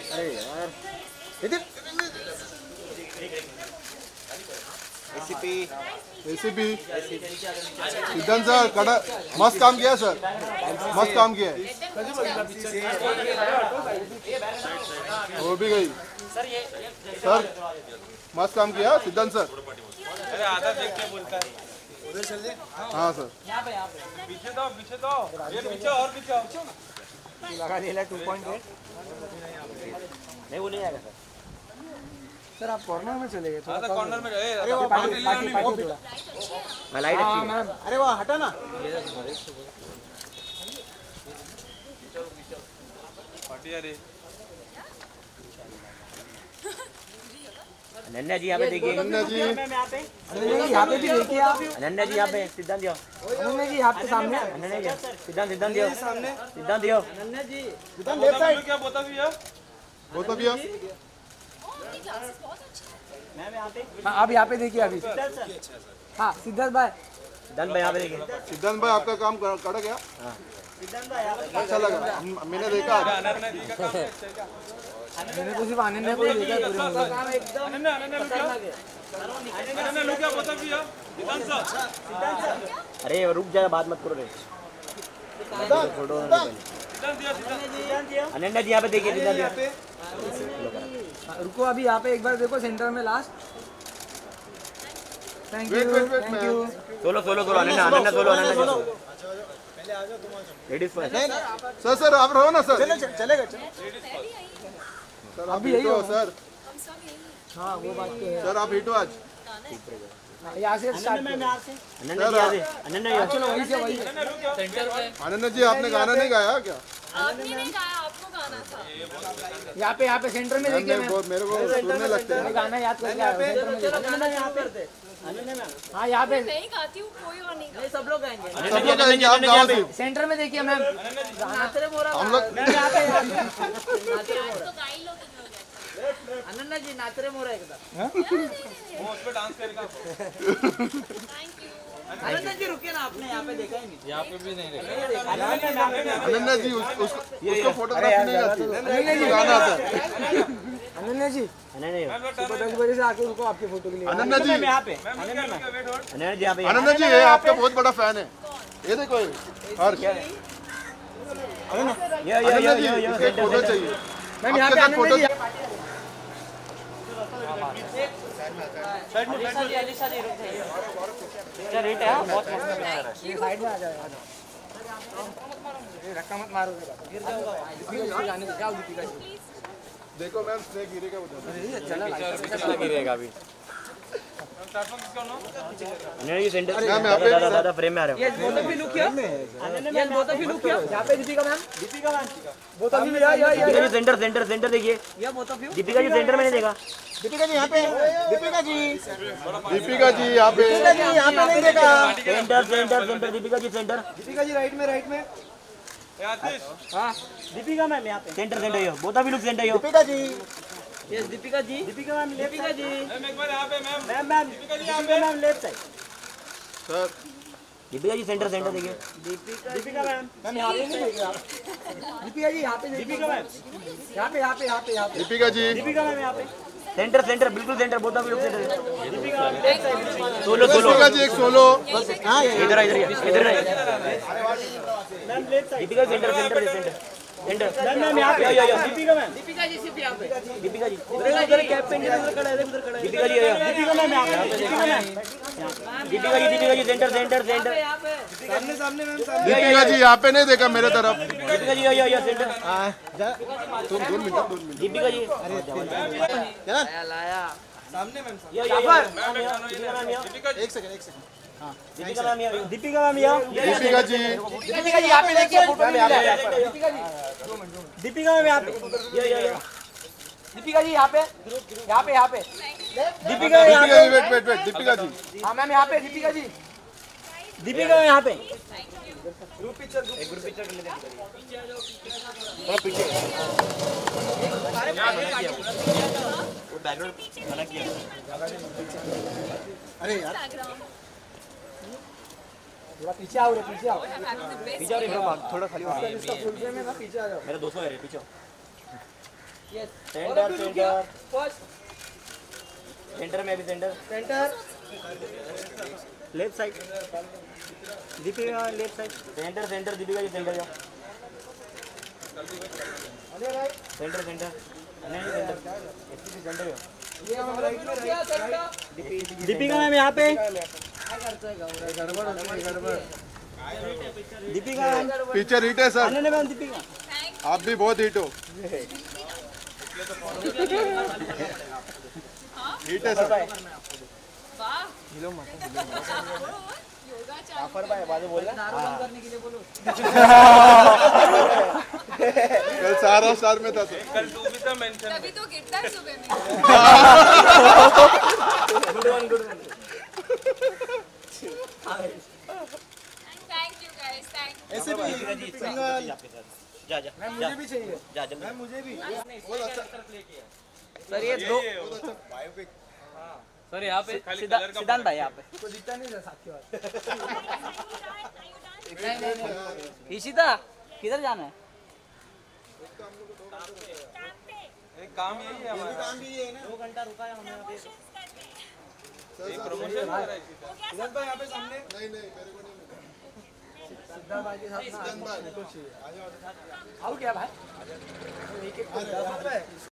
अरे यार इधर एसीपी सिद्धांत सर कड़ा मस्त काम किया सर, मस्त काम किया है। वो भी गई सर, मस्त काम किया सिद्धांत सर। अरे आधा देख के बोलता है। उधर चल दे। हाँ सर पीछे दो ये पीछे और पीछे लगा लेला 2.8 नहीं वो नहीं आएगा सर आप कॉर्नर में चले गए थोड़ा कॉर्नर में। अरे वो पार्टी थोड़ा मैं लाइट अच्छी है। अरे वो हटा ना पार्टी। अरे अनन्या जी यहाँ पे देखिए, अनन्या जी यहाँ पे भी देखिए आप। अनन्या जी यहाँ पे, सिद्धांत दियो। अनन्या जी आपके सामने। अनन्या जी सिद्धांत दियो सामने। सिद्धांत दियो। अनन्या जी सिद्धांत लेफ्ट साइड क्या बोता भी है मैम यहाँ पे। हाँ आप यहाँ पे देखिए अभी। हाँ सिद्धांत भाई यहाँ पे देखिए। सिद्धांत भाई आपका काम कड़ा गया, अच्छा लगा, मैंने देखा। मैंने तो सिर्फ अनन्या को ही देखा है पूरे में। अनन्या लोग क्या बोता भी है। अरे रुक जाए, बात मत करो रे। फोटो अनन्या जी यहाँ पे देखिए। सिद्धांत यहाँ पे रुको, अभी यहाँ पे एक बार देखो सेंटर में last. Thank you thank you. Solo Ananya solo. Ladies first sir आप रहो ना सर। चलेगा सर आप हिट हो सर। हाँ वो बात तो है सर आप हिट हो आज। यहाँ से स्टार्ट। अनन्या चलो वहीं से अनन्या जी आपने गाना नहीं गाया क्या? आपने नहीं गाया, आपको गाना था। यहाँ पे सेंटर में देखिए। मेरे को सुनने लगते हैं। गाना याद करके आया सेंटर में देखिए। हाँ यहाँ पे नहीं गाती हूँ, कोई और नहीं गाता। सब लोग गाएंगे। सब लोग कहेंगे आप गाओ सिर्फ। सेंटर में देखिए मैम। हम लोग आज तो गा ही लो तुम लोग। अनन्या जी नाचरे मोरा एकदम। वो उस पे डांस करेगा। Thank you. अनन्या जी रुकिए ना, आपने यहाँ पे देखा ही नहीं। यहाँ पे भी नहीं देखा। अनन्या जी उसको फोटोग्राफी नहीं आती, गाना आता है। अनन्या जी सुबह 10 बजे से आके रुको आपकी फोटो के लिए। अनन्या जी यहाँ पे अनन्या जी ये आपका बहुत बड़ा फैन है, ये देखो हर अनन्या जी इसका एक फोटो चाहिए। मैम यहाँ पे फोटो रेट है बहुत साइड में आ जाए। रक्का मत मारो, गिर जाओगा। क्या दीपिका जी देखो मैम स्नेक गिरेगा उधर। चला गिरेगा अभी। नहीं सेंटर दादा फ्रेम में आ रहे हो। ये both of you look here. ये both of you look here. यहां पे Deepika ma'am both of you या सेंटर देखिए। ये both of you Deepika ji centre में नहीं देखा। दीपिका जी यहां पे। दीपिका जी यहाँ पे नहीं देखा। Centre Deepika ji centre. Deepika ji right में। हां दीपिका मैम यहां पे सेंटर ये both of you look centre यो। Deepika ji yes Deepika ma'am left side. Ma'am एक बार यहाँ पे ma'am Deepika ma'am left side. Sir Deepika ji centre देखिए। दीपिका मैम यहाँ पे नहीं देखिए आप। दीपिका जी यहाँ पे। दीपिका मैम यहाँ पे। दीपिका जी मैम यहाँ पे सेंटर बिल्कुल centre. Both of you centre. Solo Deepika ji एक सोलो। इधर ma'am left side. Deepika centre ma'am यहाँ पे। दीपिका जी सिर्फ यहाँ पे। दीपिका जी उधर कैप पे उधर खड़ा है। दीपिका जी मैम यहाँ पे। दीपिका जी सेंटर सामने मैम। दीपिका जी यहाँ पे नहीं देखा मेरे तरफ। दीपिका जी सेंटर। दो मिनट दीपिका जी लाया सामने मैम। एक सेकंड दीपिका मैम यहाँ। दीपिका जी यहाँ पे देखिए फोटो में। दीपिका मैम यहाँ पे। दीपिका जी यहाँ पे। दीपिका जी वेट दीपिका जी। हाँ मैम यहाँ पे। दीपिका यहाँ पे। ग्रुप पिक्चर कर लेते हैं। पीछे वो बैकग्राउंड मना किया। अरे यार थोड़ा पीछे आओ रे। पीछे आओ रे थोड़ा खाली। पीछे आ जाओ। मेरा 200 है रे, पीछे आओ। सेंटर सेंटर सेंटर में भी centre left side Deepika left side centre centre Deepika ji centre जाओ सेंटर सेंटर नहीं सेंटर सेंटर दीपिका मैम यहाँ पे दीपिका पिक्चर हिट है सर। मैम दीपिका आप भी बहुत हिट हो। हिट है सर। वाह योगा चालू बाजू बोल कल सारा स्टार में था सर। कल तू भी था मेंशन तभी तो गिरता है सुबह में good one thank you guys thank you ऐसे भी सिंगल जा जा मैम मुझे भी चाहिए जा जा मैम मुझे भी सर ये दो सर यहाँ पे सिद्धांत भाई यहाँ पे को दिखता नहीं साथी वाला नहीं ईशिता किधर जाना है एक काम यही है हमारा काम भी ये है ना। 2 घंटा रुका है हमने एक प्रमोशन हो रहा है सिद्धांत भाई यहाँ पे सामने नहीं नहीं मेरे को नहीं मिला। सिद्धांत भाई के साथ सिद्धांत भाई आओ क्या भाई